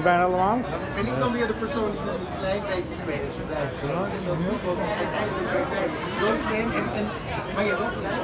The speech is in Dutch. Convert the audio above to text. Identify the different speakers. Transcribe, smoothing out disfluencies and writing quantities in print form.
Speaker 1: bijna allemaal?
Speaker 2: Ben ik dan weer de persoon die een klein beetje kwijt is? Uiteindelijk ben je zo klein, maar je hebt wel gelijk.